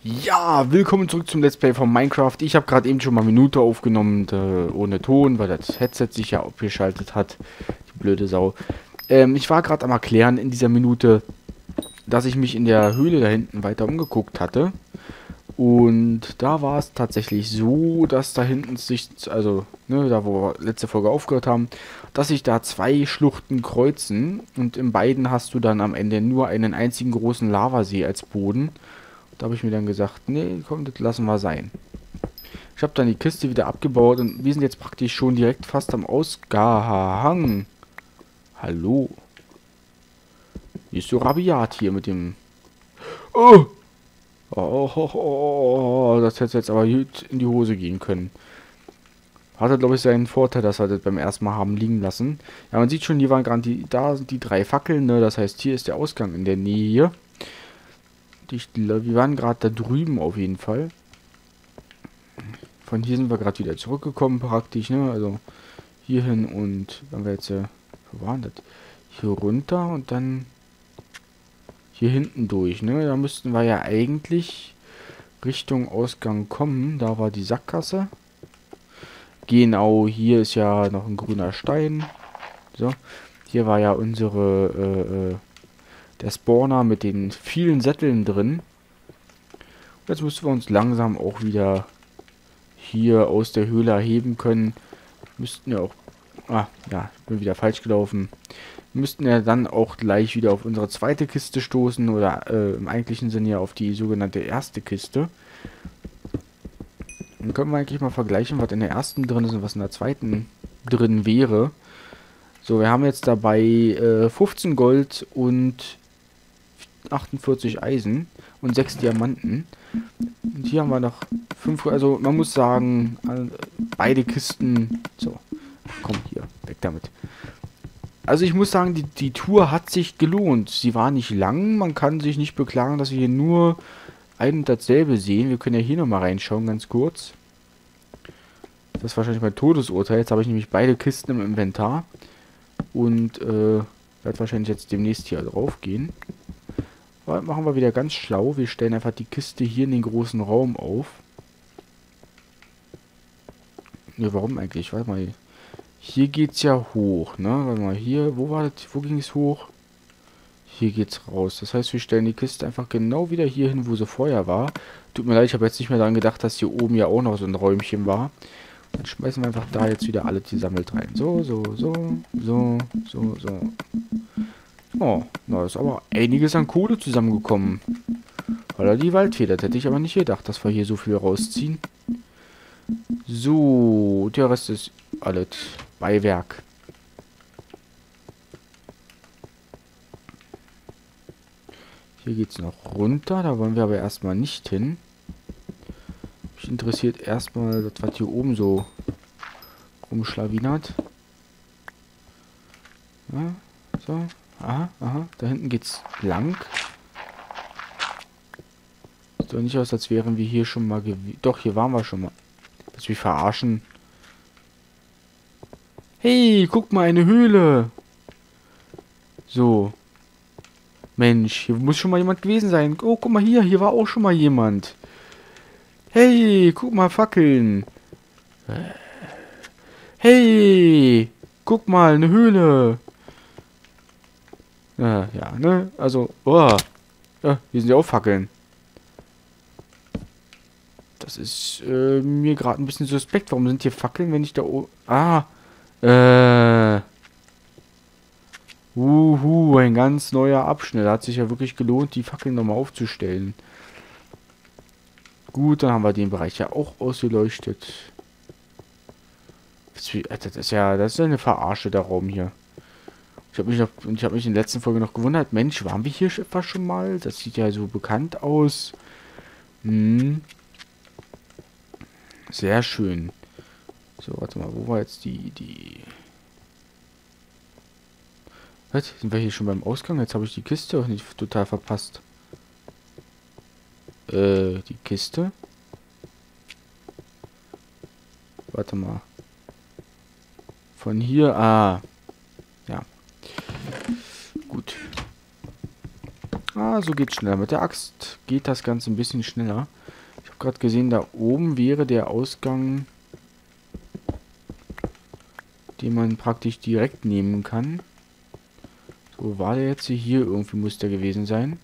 Ja, willkommen zurück zum Let's Play von Minecraft. Ich habe gerade eben schon mal eine Minute aufgenommen, ohne Ton, weil das Headset sich ja abgeschaltet hat. Die blöde Sau. Ich war gerade am Erklären in dieser Minute, dass ich mich in der Höhle da hinten weiter umgeguckt hatte. Und da war es tatsächlich so, dass da hinten sich, also, ne, da wo wir letzte Folge aufgehört haben, dass sich da zwei Schluchten kreuzen. Und in beiden hast du dann am Ende nur einen einzigen großen Lavasee als Boden. Da habe ich mir dann gesagt, nee, komm, das lassen wir sein. Ich habe dann die Kiste wieder abgebaut und wir sind jetzt praktisch schon direkt fast am Ausgang. Hallo. Wie ist so rabiat hier mit dem... Oh! Oh, das hätte jetzt aber gut in die Hose gehen können. Hatte, glaube ich, seinen Vorteil, dass wir das beim ersten Mal haben liegen lassen. Ja, man sieht schon, hier waren gerade da sind die drei Fackeln, ne? Das heißt, hier ist der Ausgang in der Nähe. Wir waren gerade da drüben auf jeden Fall. Von hier sind wir gerade wieder zurückgekommen praktisch, ne? Also hierhin und wenn wir jetzt, wo waren das? Hier runter und dann hier hinten durch, ne? Da müssten wir ja eigentlich Richtung Ausgang kommen. Da war die Sackgasse. Genau, hier ist ja noch ein grüner Stein. So, hier war ja der Spawner mit den vielen Sätteln drin. Jetzt müssen wir uns langsam auch wieder hier aus der Höhle erheben können. Müssten ja auch... Ah, ja, ich bin wieder falsch gelaufen. Müssten ja dann auch gleich wieder auf unsere zweite Kiste stoßen. Oder im eigentlichen Sinne ja auf die sogenannte erste Kiste. Dann können wir eigentlich mal vergleichen, was in der ersten drin ist und was in der zweiten drin wäre. So, wir haben jetzt dabei 15 Gold und 48 Eisen und 6 Diamanten. Und hier haben wir noch 5, also man muss sagen, beide Kisten, so, komm hier, weg damit. Also ich muss sagen, die Tour hat sich gelohnt. Sie war nicht lang, man kann sich nicht beklagen, dass wir hier nur ein und dasselbe sehen. Wir können ja hier nochmal reinschauen, ganz kurz. Das ist wahrscheinlich mein Todesurteil. Jetzt habe ich nämlich beide Kisten im Inventar. Und werde wahrscheinlich jetzt demnächst hier drauf gehen. Aber machen wir wieder ganz schlau. Wir stellen einfach die Kiste hier in den großen Raum auf. Ne, warum eigentlich? Warte mal. Hier geht's ja hoch, ne? Warte mal, hier, wo war das? Wo ging es hoch? Hier geht's raus. Das heißt, wir stellen die Kiste einfach genau wieder hier hin, wo sie vorher war. Tut mir leid, ich habe jetzt nicht mehr daran gedacht, dass hier oben ja auch noch so ein Räumchen war. Dann schmeißen wir einfach da jetzt wieder alle gesammelt rein. So. Oh, da ist aber einiges an Kohle zusammengekommen. Oder die Waldfeder. Das hätte ich aber nicht gedacht, dass wir hier so viel rausziehen. So, der Rest ist alles Beiwerk. Hier geht es noch runter. Da wollen wir aber erstmal nicht hin. Mich interessiert erstmal das, was hier oben so rumschlawinert. Ja, so. Aha. Da hinten geht's lang. Sieht doch nicht aus, als wären wir hier schon mal gewesen. Doch, hier waren wir schon mal. Willst du mich verarschen? Hey, guck mal, eine Höhle. So. Mensch, hier muss schon mal jemand gewesen sein. Oh, guck mal hier war auch schon mal jemand. Hey, guck mal, Fackeln. Hey, guck mal, eine Höhle. Ja, ne? Also, oh. Ja, hier sind ja auch Fackeln. Das ist mir gerade ein bisschen suspekt. Warum sind hier Fackeln, wenn ich da oben... Ah, ein ganz neuer Abschnitt. Hat sich ja wirklich gelohnt, die Fackeln nochmal aufzustellen. Gut, dann haben wir den Bereich ja auch ausgeleuchtet. Das ist ja eine Verarsche, der Raum hier. Ich habe mich in der letzten Folge noch gewundert, Mensch, waren wir hier etwa schon mal? Das sieht ja so bekannt aus. Sehr schön. So, warte mal, wo war jetzt die... Was? Sind wir hier schon beim Ausgang? Jetzt habe ich die Kiste auch nicht total verpasst. Die Kiste? Warte mal. Von hier, ja. Gut. Ah, so geht's schneller. Mit der Axt geht das Ganze ein bisschen schneller. Ich habe gerade gesehen, da oben wäre der Ausgang, den man praktisch direkt nehmen kann. So, war der jetzt hier? Irgendwie muss der gewesen sein.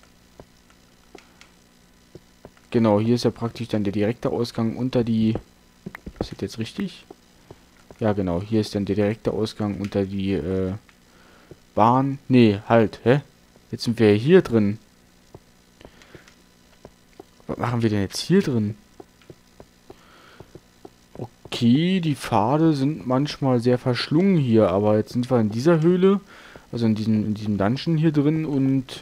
Genau, hier ist ja praktisch dann der direkte Ausgang unter die... Ist das jetzt richtig? Ja, genau. Hier ist dann der direkte Ausgang unter die Bahn. Nee, halt. Hä? Jetzt sind wir ja hier drin. Was machen wir denn jetzt hier drin? Okay, die Pfade sind manchmal sehr verschlungen hier, aber jetzt sind wir in dieser Höhle, also in diesem Dungeon hier drin und...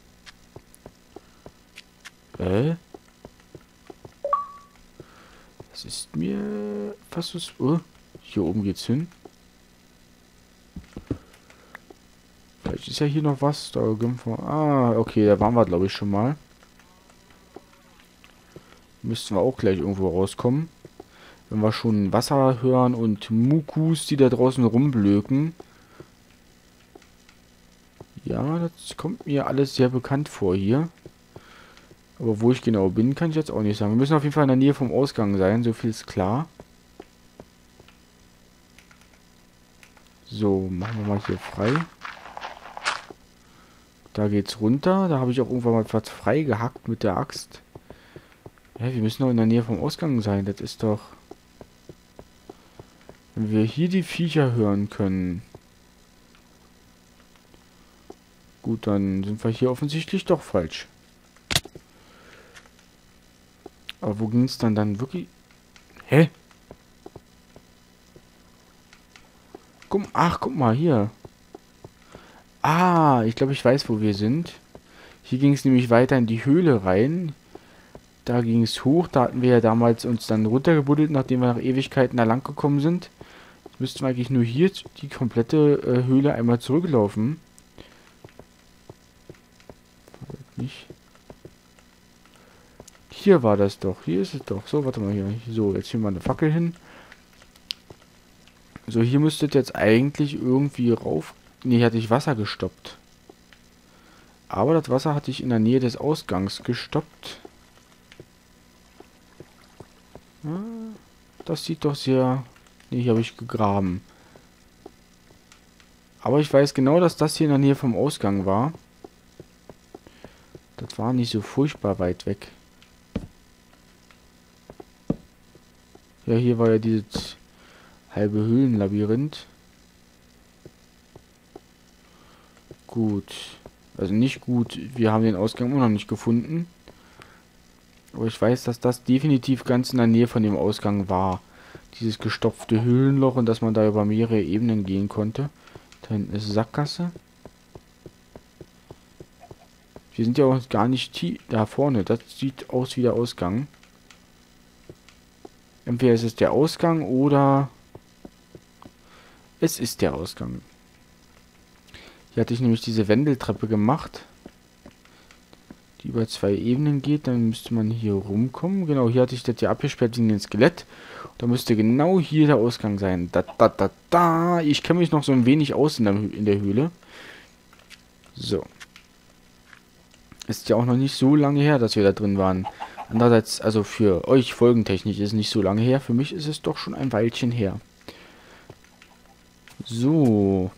Das ist mir fast so... Oh, hier oben geht's hin. Vielleicht ist ja hier noch was. Da ah, okay, da waren wir, glaube ich, schon mal. Müssten wir auch gleich irgendwo rauskommen. Wenn wir schon Wasser hören und Mukus, die da draußen rumblöken. Ja, das kommt mir alles sehr bekannt vor hier. Aber wo ich genau bin, kann ich jetzt auch nicht sagen. Wir müssen auf jeden Fall in der Nähe vom Ausgang sein, so viel ist klar. So, machen wir mal hier frei. Da geht's runter. Da habe ich auch irgendwann mal was frei gehackt mit der Axt. Ja, wir müssen doch in der Nähe vom Ausgang sein. Das ist doch... Wenn wir hier die Viecher hören können... Gut, dann sind wir hier offensichtlich doch falsch. Aber wo ging es dann wirklich... Hä? Ach, guck mal, hier. Ah, ich glaube, ich weiß, wo wir sind. Hier ging es nämlich weiter in die Höhle rein. Da ging es hoch. Da hatten wir ja damals uns dann runtergebuddelt, nachdem wir nach Ewigkeiten da lang gekommen sind. Jetzt müssten wir eigentlich nur hier die komplette Höhle einmal zurücklaufen. Nicht. Hier war das doch. Hier ist es doch. So, warte mal hier. So, jetzt hier mal eine Fackel hin. So, hier müsstet jetzt eigentlich irgendwie rauf... Ne, hier hatte ich Wasser gestoppt. Aber das Wasser hatte ich in der Nähe des Ausgangs gestoppt. Ja, das sieht doch sehr... Ne, hier habe ich gegraben. Aber ich weiß genau, dass das hier in der Nähe vom Ausgang war. Das war nicht so furchtbar weit weg. Ja, hier war ja dieses halbe Höhlenlabyrinth. Gut. Also nicht gut. Wir haben den Ausgang immer noch nicht gefunden. Aber ich weiß, dass das definitiv ganz in der Nähe von dem Ausgang war. Dieses gestopfte Höhlenloch und dass man da über mehrere Ebenen gehen konnte. Da hinten ist Sackgasse. Wir sind ja auch gar nicht da vorne. Das sieht aus wie der Ausgang. Entweder ist es der Ausgang oder es ist der Ausgang. Hier hatte ich nämlich diese Wendeltreppe gemacht, die über 2 Ebenen geht. Dann müsste man hier rumkommen. Genau, hier hatte ich das ja abgesperrt wegen dem Skelett. Da müsste genau hier der Ausgang sein. Da. Ich kenne mich noch so ein wenig aus in der Höhle. So. Ist ja auch noch nicht so lange her, dass wir da drin waren. Andererseits, also für euch folgentechnisch ist es nicht so lange her. Für mich ist es doch schon ein Weilchen her. So.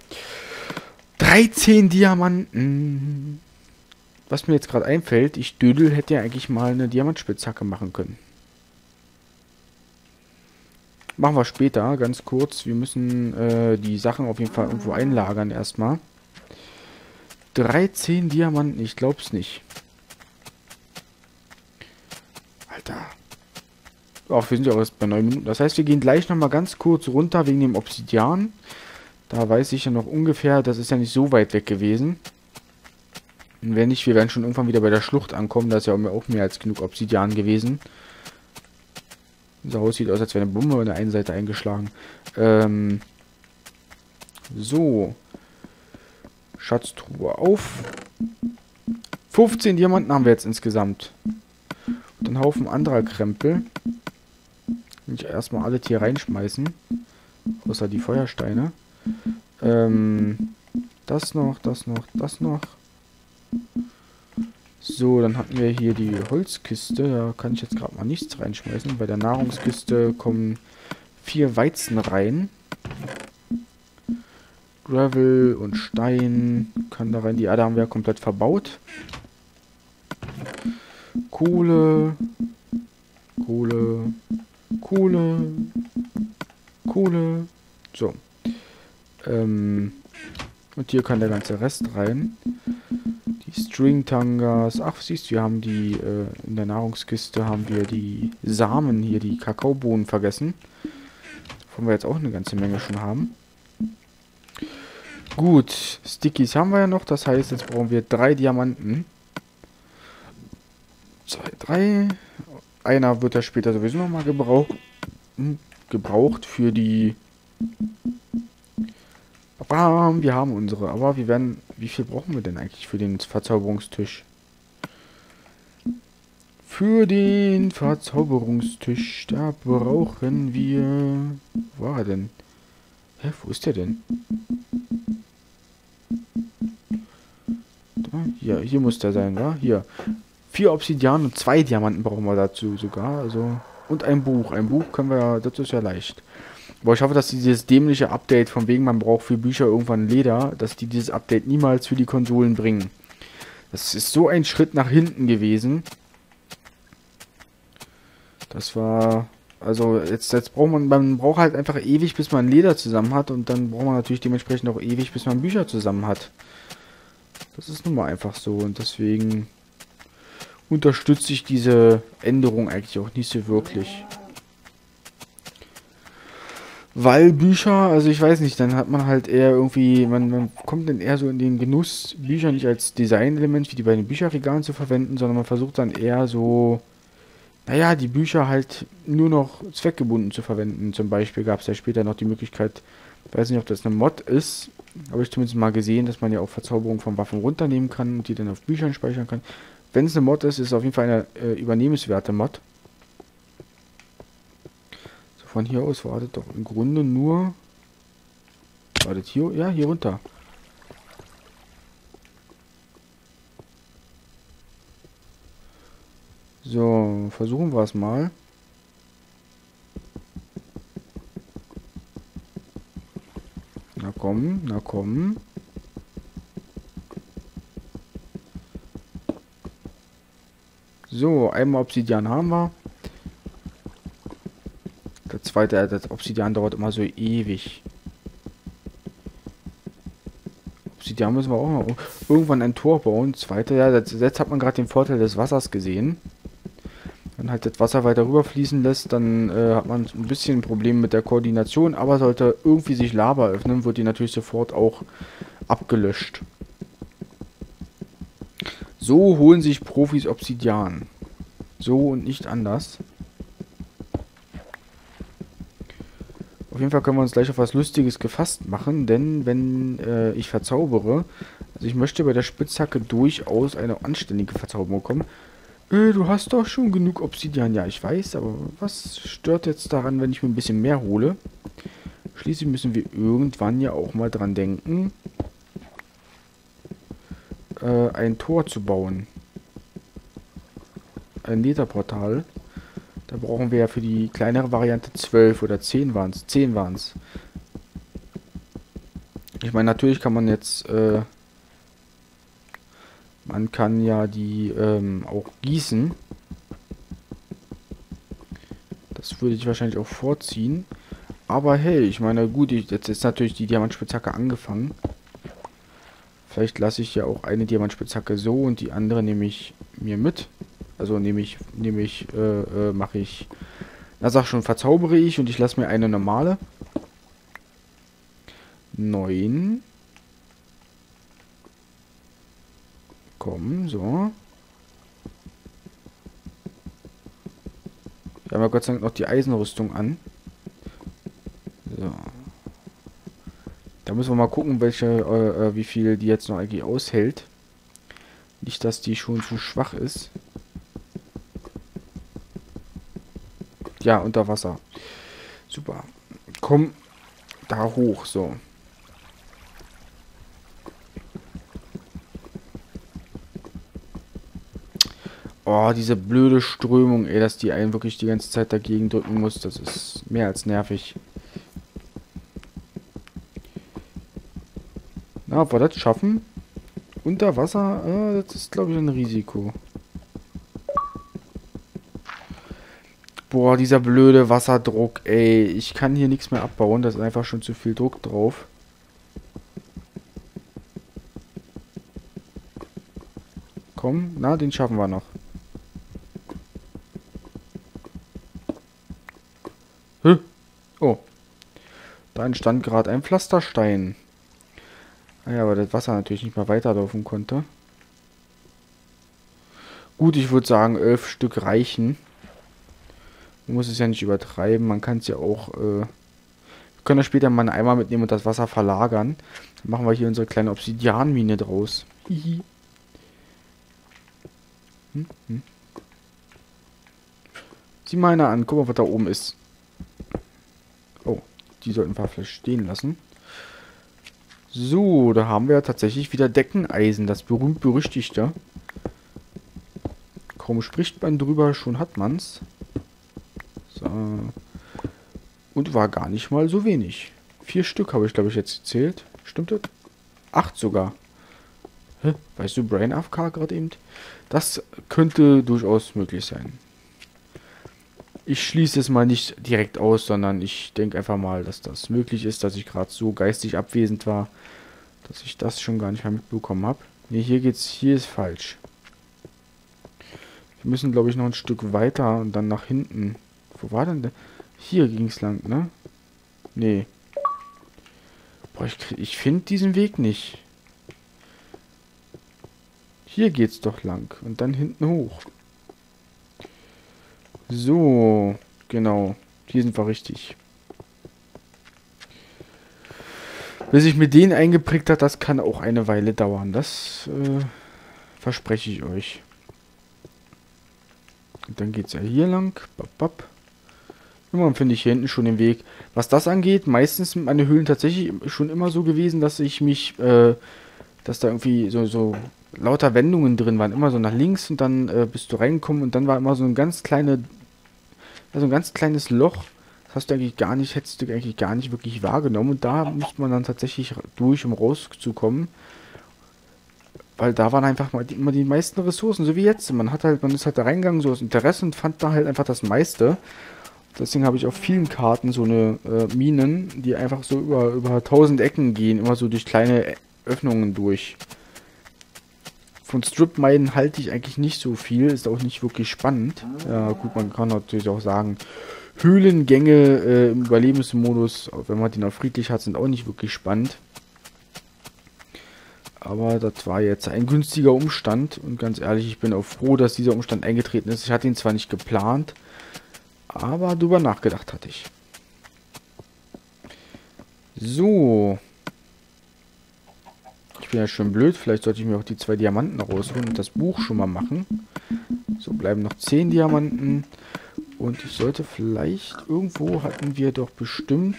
13 Diamanten. Was mir jetzt gerade einfällt, ich Dödel hätte ja eigentlich mal eine Diamantspitzhacke machen können. Machen wir später, ganz kurz. Wir müssen die Sachen auf jeden Fall irgendwo einlagern erstmal. 13 Diamanten, ich glaub's nicht. Alter. Ach, wir sind ja auch erst bei 9 Minuten. Das heißt, wir gehen gleich nochmal ganz kurz runter wegen dem Obsidian. Da weiß ich ja noch ungefähr, das ist ja nicht so weit weg gewesen. Und wenn nicht, wir werden schon irgendwann wieder bei der Schlucht ankommen. Da ist ja auch mehr als genug Obsidian gewesen. Unser Haus sieht aus, als wäre eine Bombe an der einen Seite eingeschlagen. So. Schatztruhe auf. 15 Diamanten haben wir jetzt insgesamt. Und einen Haufen anderer Krempel. Will ich erstmal alle hier reinschmeißen. Außer die Feuersteine. Das noch, das noch, das noch. So, dann hatten wir hier die Holzkiste. Da kann ich jetzt gerade mal nichts reinschmeißen. Bei der Nahrungskiste kommen 4 Weizen rein. Gravel und Stein kann da rein. Die Erde haben wir komplett verbaut. Kohle. Kohle. Kohle. Kohle. So. Und hier kann der ganze Rest rein. Die String-Tangas. Ach, siehst du, wir haben die, in der Nahrungskiste haben wir die Samen hier, die Kakaobohnen vergessen. Wovon wir jetzt auch eine ganze Menge schon haben. Gut, Stickies haben wir ja noch, das heißt, jetzt brauchen wir 3 Diamanten. 2, 3. Einer wird ja später sowieso nochmal gebraucht für die... Bam, wir haben unsere, aber wir werden... Wie viel brauchen wir denn eigentlich für den Verzauberungstisch? Für den Verzauberungstisch, da brauchen wir... Wo war er denn? Hä, wo ist der denn? Ja, hier muss der sein, wa? Hier. 4 Obsidian und 2 Diamanten brauchen wir dazu sogar. Also. Und ein Buch. Ein Buch können wir ja, das ist ja leicht. Aber ich hoffe, dass dieses dämliche Update, von wegen man braucht für Bücher irgendwann Leder, dass die dieses Update niemals für die Konsolen bringen. Das ist so ein Schritt nach hinten gewesen. Das war... Also jetzt braucht man braucht halt einfach ewig, bis man Leder zusammen hat. Und dann braucht man natürlich dementsprechend auch ewig, bis man Bücher zusammen hat. Das ist nun mal einfach so. Und deswegen unterstütze ich diese Änderung eigentlich auch nicht so wirklich. Weil Bücher, also ich weiß nicht, dann hat man halt eher irgendwie, man kommt dann eher so in den Genuss, Bücher nicht als Designelement wie die bei den Bücherregalen zu verwenden, sondern man versucht dann eher so, naja, die Bücher halt nur noch zweckgebunden zu verwenden. Zum Beispiel gab es ja später noch die Möglichkeit, ich weiß nicht, ob das eine Mod ist, habe ich zumindest mal gesehen, dass man ja auch Verzauberung von Waffen runternehmen kann und die dann auf Büchern speichern kann. Wenn es eine Mod ist, ist es auf jeden Fall eine übernehmenswerte Mod. So, von hier aus war das doch im Grunde nur... War das hier? Ja, hier runter. So, versuchen wir es mal. Na komm, na komm. So, einmal Obsidian haben wir. Der zweite, das Obsidian dauert immer so ewig. Obsidian müssen wir auch noch irgendwann ein Tor bauen. Zweite, ja, jetzt hat man gerade den Vorteil des Wassers gesehen. Wenn halt das Wasser weiter rüberfließen lässt, dann hat man ein bisschen ein Problem mit der Koordination. Aber sollte irgendwie sich Lava öffnen, wird die natürlich sofort auch abgelöscht. So holen sich Profis Obsidian. So und nicht anders. Auf jeden Fall können wir uns gleich auf was Lustiges gefasst machen, denn wenn ich verzaubere, also ich möchte bei der Spitzhacke durchaus eine anständige Verzauberung bekommen. Du hast doch schon genug Obsidian. Ja, ich weiß, aber was stört jetzt daran, wenn ich mir ein bisschen mehr hole? Schließlich müssen wir irgendwann ja auch mal dran denken, ein Tor zu bauen. Ein Netherportal. Da brauchen wir ja für die kleinere Variante 12 oder 10 waren es. 10 waren es. Ich meine, natürlich kann man jetzt, man kann ja die auch gießen. Das würde ich wahrscheinlich auch vorziehen. Aber hey, ich meine, gut, jetzt ist natürlich die Diamantspitzhacke angefangen. Vielleicht lasse ich ja auch eine Diamantspitzhacke so und die andere nehme ich mir mit. Also mache ich, na sag schon, verzaubere ich und ich lasse mir eine normale. 9. Komm, so. Wir haben ja Gott sei Dank noch die Eisenrüstung an. So. Da müssen wir mal gucken, wie viel die jetzt noch eigentlich aushält. Nicht, dass die schon zu schwach ist. Ja, unter Wasser. Super. Komm da hoch, so. Oh, diese blöde Strömung, ey, dass die einen wirklich die ganze Zeit dagegen drücken muss. Das ist mehr als nervig. Na, ob wir das schaffen? Unter Wasser? Das ist, glaube ich, ein Risiko. Boah, dieser blöde Wasserdruck, ey. Ich kann hier nichts mehr abbauen. Da ist einfach schon zu viel Druck drauf. Komm, na, den schaffen wir noch. Oh. Da entstand gerade ein Pflasterstein. Ah ja, weil das Wasser natürlich nicht mehr weiterlaufen konnte. Gut, ich würde sagen, 11 Stück reichen. Man muss es ja nicht übertreiben. Man kann es ja auch... wir können das später mal einen Eimer mitnehmen und das Wasser verlagern. Dann machen wir hier unsere kleine Obsidianmine draus. Hihi. Sieh mal einer an. Guck mal, was da oben ist. Oh, die sollten wir vielleicht stehen lassen. So, da haben wir tatsächlich wieder Deckeneisen. Das berühmt-berüchtigte. Kaum spricht man drüber, schon hat man's. So. Und war gar nicht mal so wenig. 4 Stück habe ich, glaube ich, jetzt gezählt. Stimmt das? 8 sogar. Hä? Weißt du, Brain AFK gerade eben? Das könnte durchaus möglich sein. Ich schließe es mal nicht direkt aus, sondern ich denke einfach mal, dass das möglich ist, dass ich gerade so geistig abwesend war, dass ich das schon gar nicht mehr mitbekommen habe. Ne, hier ist falsch. Wir müssen, glaube ich, noch ein Stück weiter und dann nach hinten. Wo war denn der? Hier ging es lang, ne? Nee. Boah, ich finde diesen Weg nicht. Hier geht's doch lang. Und dann hinten hoch. So, genau. Hier sind wir richtig. Bis ich mir den eingeprägt hat, das kann auch eine Weile dauern. Das verspreche ich euch. Und dann geht's ja hier lang. Bap, bap. Irgendwann finde ich hier hinten schon den Weg. Was das angeht, meistens sind meine Höhlen tatsächlich schon immer so gewesen, dass ich mich, dass da irgendwie so lauter Wendungen drin waren. Immer so nach links und dann bist du reingekommen und dann war immer so ein ganz kleines Loch. Das hast du eigentlich gar nicht, hättest du eigentlich gar nicht wirklich wahrgenommen. Und da musste man dann tatsächlich durch, um rauszukommen. Weil da waren einfach mal immer die meisten Ressourcen, so wie jetzt. Man ist halt da reingegangen, so aus Interesse und fand da halt einfach das meiste. Deswegen habe ich auf vielen Karten so eine Minen, die einfach so über 1000 Ecken gehen, immer so durch kleine Öffnungen durch. Von Strip-Minen halte ich eigentlich nicht so viel, ist auch nicht wirklich spannend. Ja gut, man kann natürlich auch sagen, Höhlengänge im Überlebensmodus, wenn man den auf friedlich hat, sind auch nicht wirklich spannend. Aber das war jetzt ein günstiger Umstand und ganz ehrlich, ich bin auch froh, dass dieser Umstand eingetreten ist. Ich hatte ihn zwar nicht geplant, aber drüber nachgedacht hatte ich. So. Ich bin ja schön blöd. Vielleicht sollte ich mir auch die 2 Diamanten rausholen und das Buch schon mal machen. So, bleiben noch 10 Diamanten. Und ich sollte vielleicht... Irgendwo hatten wir doch bestimmt...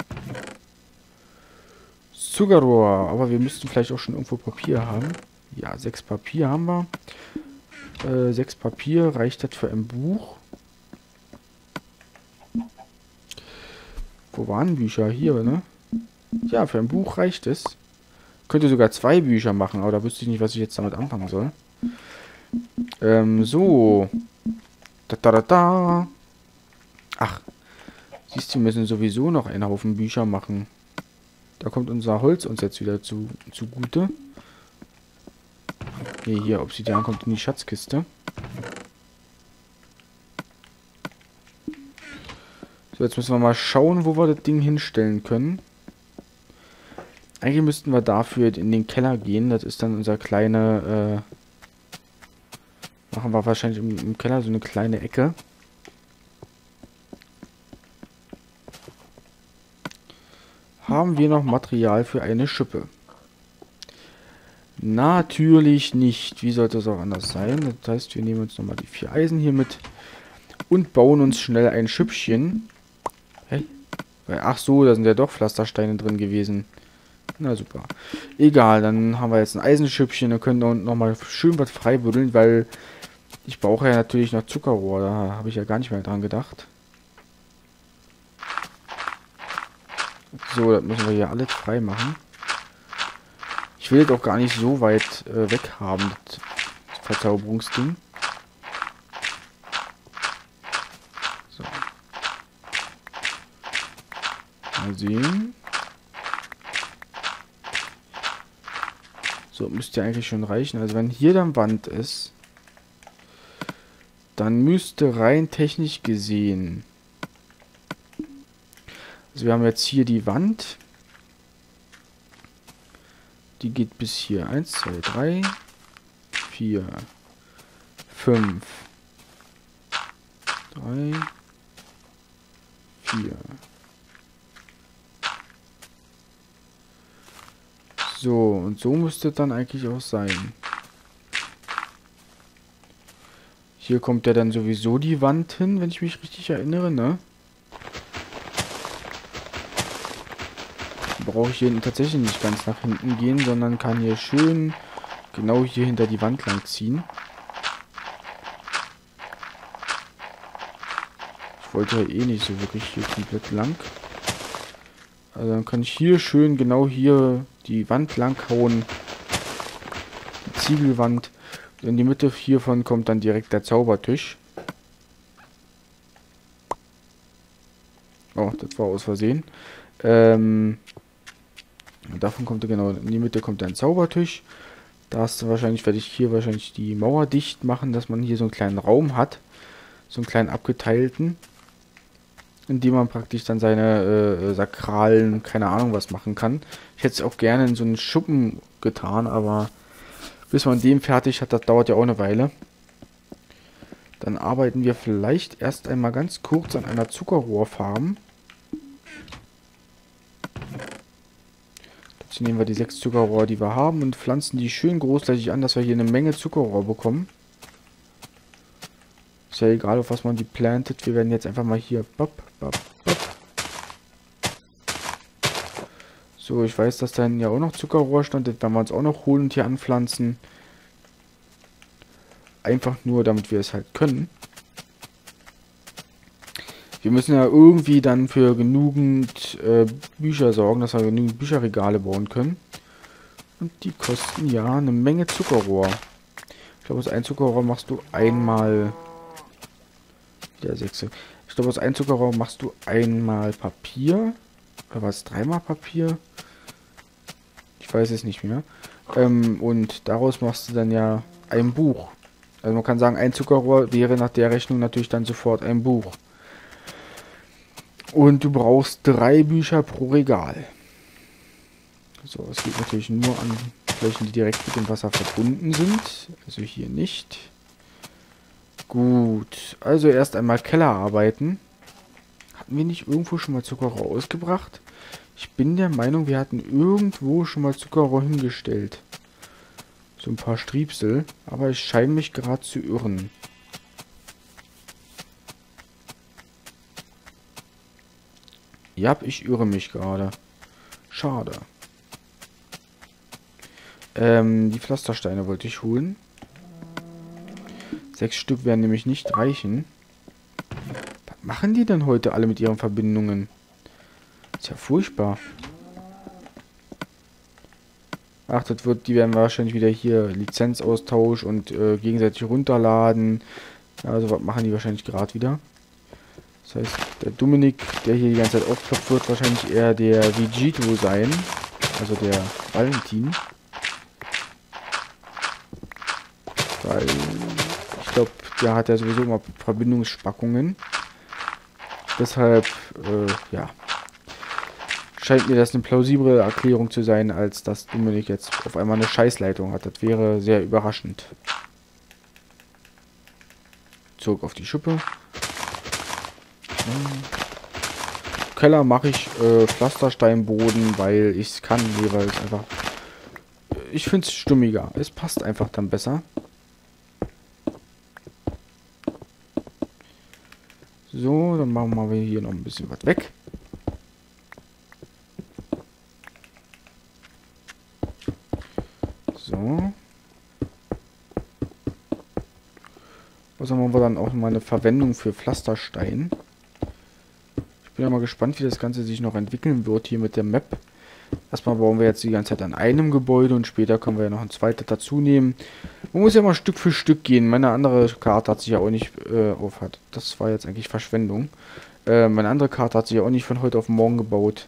Zuckerrohr. Aber wir müssten vielleicht auch schon irgendwo Papier haben. Ja, 6 Papier haben wir. 6 Papier. Reicht das für ein Buch? Wo waren Bücher? Hier, ne? Ja, für ein Buch reicht es. Könnte sogar 2 Bücher machen, aber da wüsste ich nicht, was ich jetzt damit anfangen soll. So. Da. Ach. Siehst du, wir müssen sowieso noch einen Haufen Bücher machen. Da kommt unser Holz uns jetzt wieder zugute. Nee, hier, Obsidian kommt in die Schatzkiste. So, jetzt müssen wir mal schauen, wo wir das Ding hinstellen können. Eigentlich müssten wir dafür in den Keller gehen. Das ist dann unser kleine... machen wir wahrscheinlich im Keller so eine kleine Ecke. Haben wir noch Material für eine Schippe? Natürlich nicht. Wie sollte es auch anders sein? Das heißt, wir nehmen uns nochmal die 4 Eisen hier mit und bauen uns schnell ein Schüppchen. Hä? Ach so, da sind ja doch Pflastersteine drin gewesen. Na super. Egal, dann haben wir jetzt ein Eisenschüppchen. Dann können wir nochmal schön was freibuddeln, weil Ich brauche ja natürlich noch Zuckerrohr, da habe ich ja gar nicht mehr dran gedacht. So, das müssen wir hier alles frei machen. Ich will jetzt auch gar nicht so weit weg haben, das Verzauberungsding. So. Mal sehen. So, müsste eigentlich schon reichen. Also wenn hier dann Wand ist, dann müsste rein technisch gesehen... Also wir haben jetzt hier die Wand. Die geht bis hier. 1, 2, 3, 4, 5, 3, 4. So, und so müsste dann eigentlich auch sein. Hier kommt ja dann sowieso die Wand hin, wenn ich mich richtig erinnere, ne? Brauche ich hier tatsächlich nicht ganz nach hinten gehen, sondern kann hier schön genau hier hinter die Wand lang ziehen. Ich wollte ja eh nicht so wirklich hier komplett lang. Also dann kann ich hier schön genau hier die Wand lang hauen. Die Ziegelwand. In die Mitte hiervon kommt dann direkt der Zaubertisch. Oh, das war aus Versehen. Davon kommt er genau, in die Mitte kommt ein Zaubertisch. Werde ich hier wahrscheinlich die Mauer dicht machen, dass man hier so einen kleinen Raum hat. So einen kleinen abgeteilten. In dem man praktisch dann seine sakralen, keine Ahnung was machen kann. Ich hätte es auch gerne in so einen Schuppen getan, aber bis man den fertig hat, das dauert ja auch eine Weile. Dann arbeiten wir vielleicht erst einmal ganz kurz an einer Zuckerrohrfarm. Dazu nehmen wir die 6 Zuckerrohr, die wir haben, und pflanzen die schön großflächig an, dass wir hier eine Menge Zuckerrohr bekommen. Ist ja egal, auf was man die plantet. Wir werden jetzt einfach mal hier... So, ich weiß, dass da hinten ja auch noch Zuckerrohr stand. Das werden wir uns auch noch holen und hier anpflanzen. Einfach nur, damit wir es halt können. Wir müssen ja irgendwie dann für genügend Bücher sorgen, dass wir genügend Bücherregale bauen können. Und die kosten ja eine Menge Zuckerrohr. Ich glaube, aus ein Zuckerrohr machst du einmal... Der 6. Ich glaube, aus ein Zuckerrohr machst du einmal Papier. Oder war es dreimal Papier? Ich weiß es nicht mehr. Und daraus machst du dann ja ein Buch. Also man kann sagen, ein Zuckerrohr wäre nach der Rechnung natürlich dann sofort ein Buch. Und du brauchst 3 Bücher pro Regal. So, es geht natürlich nur an Flächen, die direkt mit dem Wasser verbunden sind. Also hier nicht. Gut, also erst einmal Kellerarbeiten. Hatten wir nicht irgendwo schon mal Zuckerrohr ausgebracht? Ich bin der Meinung, wir hatten irgendwo schon mal Zuckerrohr hingestellt. So ein paar Striepsel. Aber ich scheine mich gerade zu irren. Ja, ich irre mich gerade. Schade. Die Pflastersteine wollte ich holen. 6 Stück werden nämlich nicht reichen. Was machen die denn heute alle mit ihren Verbindungen? Ist ja furchtbar. Ach, die werden wahrscheinlich wieder hier Lizenzaustausch und gegenseitig runterladen. Also was machen die wahrscheinlich gerade wieder? Das heißt, der Dominik, der hier die ganze Zeit aufploppt, wird wahrscheinlich eher der Vegito sein. Also der Valentin. Weil ich glaube, der hat ja sowieso immer Verbindungsspackungen. Deshalb, ja. Scheint mir das eine plausible Erklärung zu sein, als dass Dominik jetzt auf einmal eine Scheißleitung hat. Das wäre sehr überraschend. Zurück auf die Schippe. Keller mache ich Pflastersteinboden, weil ich es kann, jeweils einfach. Ich finde es stimmiger. Es passt einfach dann besser. So, dann machen wir hier noch ein bisschen was weg. So. Außerdem haben wir dann auch mal eine Verwendung für Pflasterstein. Ich bin ja mal gespannt, wie das Ganze sich noch entwickeln wird hier mit der Map. Erstmal bauen wir jetzt die ganze Zeit an einem Gebäude und später können wir ja noch ein zweites dazu nehmen. Man muss ja mal Stück für Stück gehen. Meine andere Karte hat sich ja auch nicht aufhat. Das war jetzt eigentlich Verschwendung. Meine andere Karte hat sich ja auch nicht von heute auf morgen gebaut.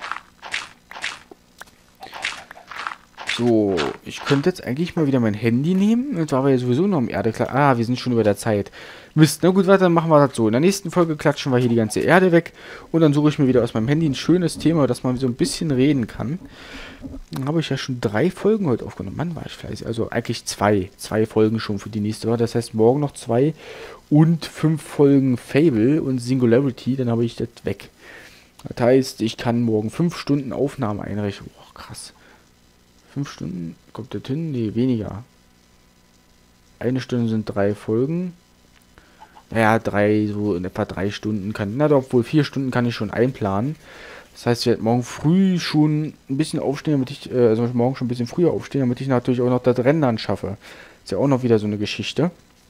So, ich könnte jetzt eigentlich mal wieder mein Handy nehmen. Und war wir ja sowieso noch im Erde. Ah, wir sind schon über der Zeit. Mist, na gut, weiter, dann machen wir das so. In der nächsten Folge klatschen wir hier die ganze Erde weg. Und dann suche ich mir wieder aus meinem Handy ein schönes Thema, dass man so ein bisschen reden kann. Dann habe ich ja schon 3 Folgen heute aufgenommen. Mann, war ich fleißig. Also eigentlich 2. 2 Folgen schon für die nächste Woche. Das heißt, morgen noch 2 und 5 Folgen Fable und Singularity. Dann habe ich das weg. Das heißt, ich kann morgen 5 Stunden Aufnahme einrichten. Oh, krass. 5 Stunden? Kommt das hin? Nee, weniger. 1 Stunde sind 3 Folgen. Naja, so in etwa 3 Stunden kann. Na doch, wohl 4 Stunden kann ich schon einplanen. Das heißt, ich werde morgen früh schon ein bisschen aufstehen, damit ich, also morgen schon ein bisschen früher aufstehen, damit ich natürlich auch noch das Rendern schaffe. Ist ja auch noch wieder so eine Geschichte.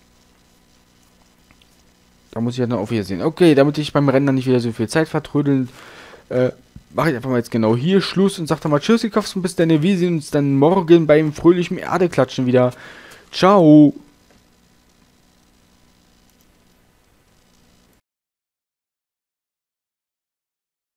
Da muss ich ja dann auch wieder sehen. Okay, damit ich beim Rendern nicht wieder so viel Zeit vertrödeln, mache ich einfach mal jetzt genau hier Schluss und sage dann mal Tschüss, ihr Kaffs und bis dann. Wir sehen uns dann morgen beim fröhlichen Erdeklatschen wieder. Ciao.